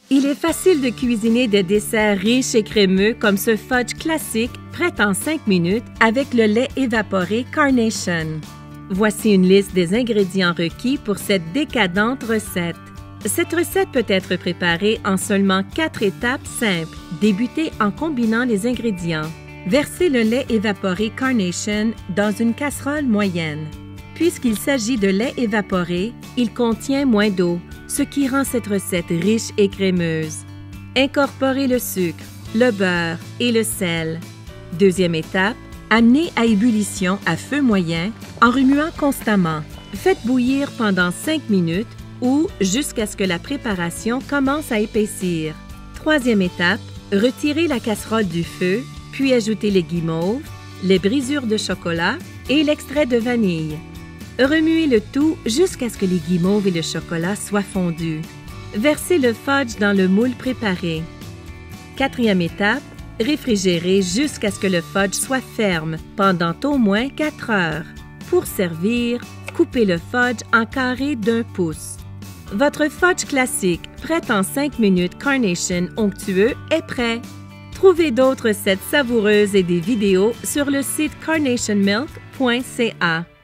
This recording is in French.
Il est facile de cuisiner des desserts riches et crémeux comme ce fudge classique prêt en 5 minutes avec le lait évaporé Carnation. Voici une liste des ingrédients requis pour cette décadente recette. Cette recette peut être préparée en seulement 4 étapes simples. Débutez en combinant les ingrédients. Versez le lait évaporé Carnation dans une casserole moyenne. Puisqu'il s'agit de lait évaporé, il contient moins d'eau, ce qui rend cette recette riche et crémeuse. Incorporez le sucre, le beurre et le sel. Deuxième étape, amenez à ébullition à feu moyen en remuant constamment. Faites bouillir pendant 5 minutes ou jusqu'à ce que la préparation commence à épaissir. Troisième étape, retirez la casserole du feu, puis ajoutez les guimauves, les brisures de chocolat et l'extrait de vanille. Remuez le tout jusqu'à ce que les guimauves et le chocolat soient fondus. Versez le fudge dans le moule préparé. Quatrième étape, réfrigérez jusqu'à ce que le fudge soit ferme pendant au moins 4 heures. Pour servir, coupez le fudge en carrés d'1 pouce. Votre fudge classique, prêt en 5 minutes Carnation onctueux, est prêt. Trouvez d'autres recettes savoureuses et des vidéos sur le site carnationmilk.ca.